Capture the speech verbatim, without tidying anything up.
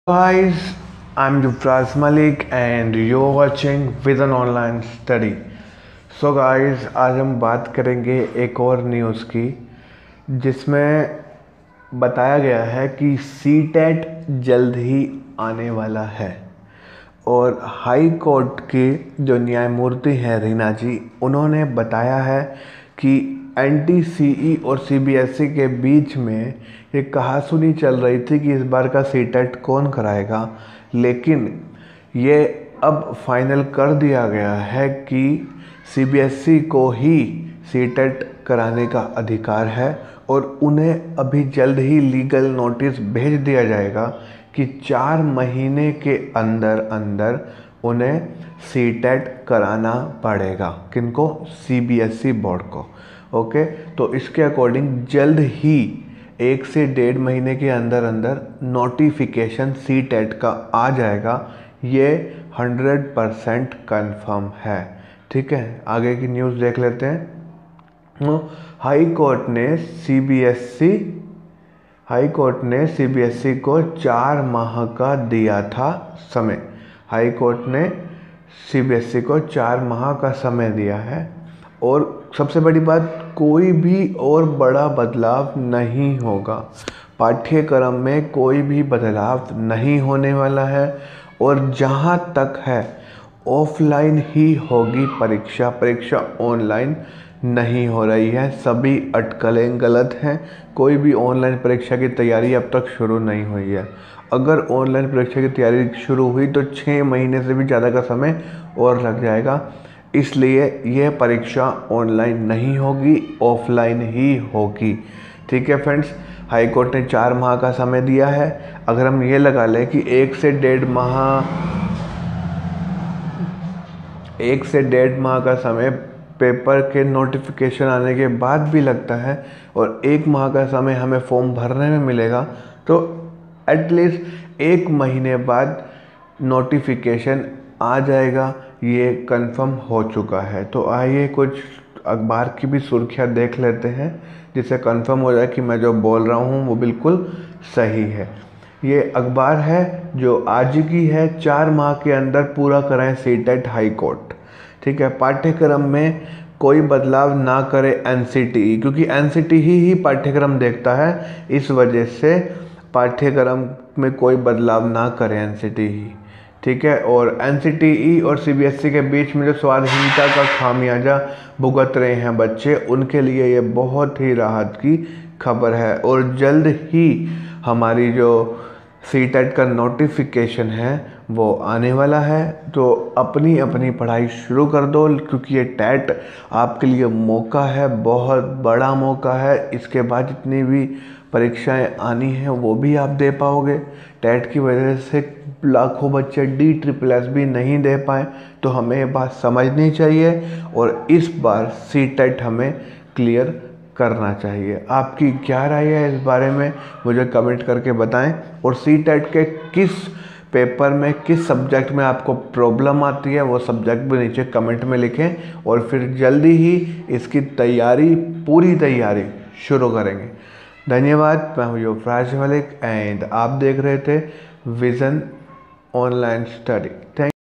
Guys, I'm Yuvraz Malik and you're watching Vision Online Study. So guys, आज हम बात करेंगे एक और न्यूज़ की जिसमें बताया गया है कि सी टेट जल्द ही आने वाला है और हाई कोर्ट के जो न्यायमूर्ति हैं रीना जी, उन्होंने बताया है कि एन टी सी ई और सी बी एस ई के बीच में ये कहासुनी चल रही थी कि इस बार का सी टेट कौन कराएगा, लेकिन ये अब फाइनल कर दिया गया है कि सी बी एस ई को ही सी टेट कराने का अधिकार है और उन्हें अभी जल्द ही लीगल नोटिस भेज दिया जाएगा कि चार महीने के अंदर अंदर उन्हें सी टेट कराना पड़ेगा। किनको? C B S E board को। ओके, तो इसके अकॉर्डिंग जल्द ही एक से डेढ़ महीने के अंदर अंदर नोटिफिकेशन सी टेट का आ जाएगा। ये हंड्रेड परसेंट कन्फर्म है। ठीक है, आगे की न्यूज़ देख लेते हैं। हाई कोर्ट ने C B S E high court ने सी बी एस ई को चार माह का दिया था समय। हाई कोर्ट ने सी बी एस ई को चार माह का समय दिया है और सबसे बड़ी बात, कोई भी और बड़ा बदलाव नहीं होगा। पाठ्यक्रम में कोई भी बदलाव नहीं होने वाला है और जहाँ तक है ऑफलाइन ही होगी परीक्षा। परीक्षा ऑनलाइन नहीं हो रही है। सभी अटकलें गलत हैं। कोई भी ऑनलाइन परीक्षा की तैयारी अब तक शुरू नहीं हुई है। अगर ऑनलाइन परीक्षा की तैयारी शुरू हुई तो छः महीने से भी ज़्यादा का समय और लग जाएगा। इसलिए यह परीक्षा ऑनलाइन नहीं होगी, ऑफलाइन ही होगी। ठीक है फ्रेंड्स, हाई कोर्ट ने चार माह का समय दिया है। अगर हम ये लगा लें कि एक से डेढ़ माह एक से डेढ़ माह का समय पेपर के नोटिफिकेशन आने के बाद भी लगता है और एक माह का समय हमें फॉर्म भरने में मिलेगा, तो एटलीस्ट एक महीने बाद नोटिफिकेशन आ जाएगा। ये कंफर्म हो चुका है। तो आइए कुछ अखबार की भी सुर्खियाँ देख लेते हैं जिससे कंफर्म हो जाए कि मैं जो बोल रहा हूँ वो बिल्कुल सही है। ये अखबार है जो आज की है, चार माह के अंदर पूरा कराएं सी टेट हाई कोर्ट। ठीक है, पाठ्यक्रम में कोई बदलाव ना करे एन सी टी ई, क्योंकि एन सी टी ई ही पाठ्यक्रम देखता है, इस वजह से पाठ्यक्रम में कोई बदलाव ना करे एन सी टी ई। ठीक है, और एन सी टी ई और सी बी एस ई के बीच में जो स्वाधीनता का खामियाजा भुगत रहे हैं बच्चे, उनके लिए ये बहुत ही राहत की खबर है और जल्द ही हमारी जो सी टेट का नोटिफिकेशन है वो आने वाला है। तो अपनी अपनी पढ़ाई शुरू कर दो, क्योंकि ये टेट आपके लिए मौका है, बहुत बड़ा मौका है। इसके बाद जितनी भी परीक्षाएं आनी हैं वो भी आप दे पाओगे। टेट की वजह से लाखों बच्चे डी ट्रिपल एस भी नहीं दे पाए, तो हमें ये बात समझनी चाहिए और इस बार सी टेट हमें क्लियर करना चाहिए। आपकी क्या राय है इस बारे में, मुझे कमेंट करके बताएं। और सी टेट के किस पेपर में, किस सब्जेक्ट में आपको प्रॉब्लम आती है, वो सब्जेक्ट भी नीचे कमेंट में लिखें और फिर जल्दी ही इसकी तैयारी, पूरी तैयारी शुरू करेंगे। धन्यवाद। मैं हूँ युवराज मलिक एंड आप देख रहे थे विजन ऑनलाइन स्टडी। थैंक